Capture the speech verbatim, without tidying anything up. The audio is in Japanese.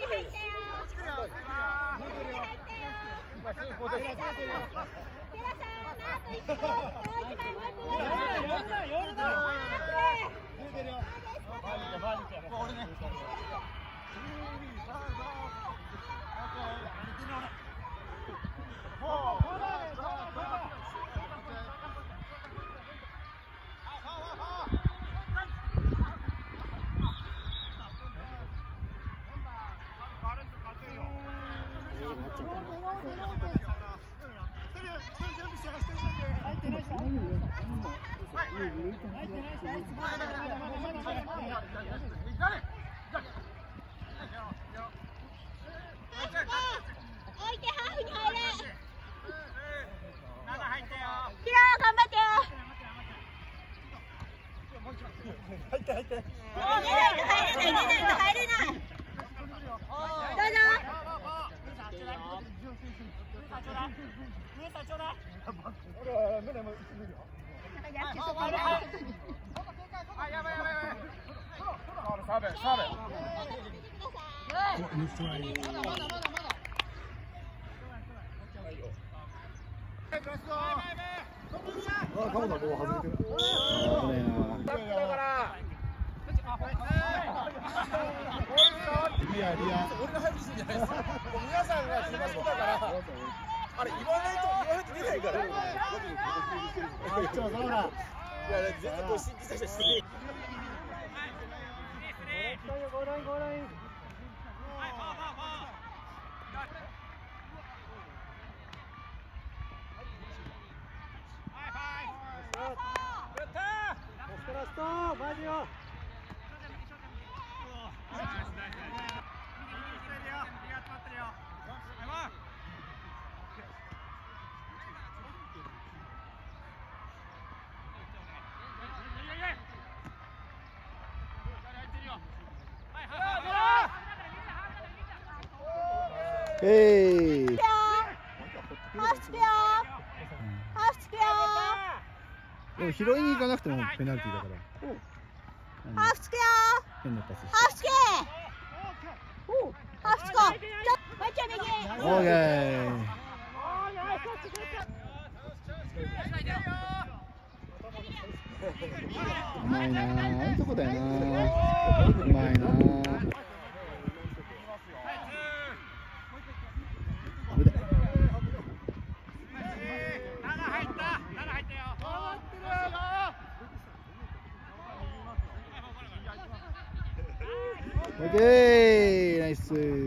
えい。でも拾いに行かなくてもペナルティーだから。ハーフつくよ。変なパス。ハーフつけ。ハーフつこう。オーケー。うまいなー。あいいとこだよなー。うまいなー。オッケー、ナイス。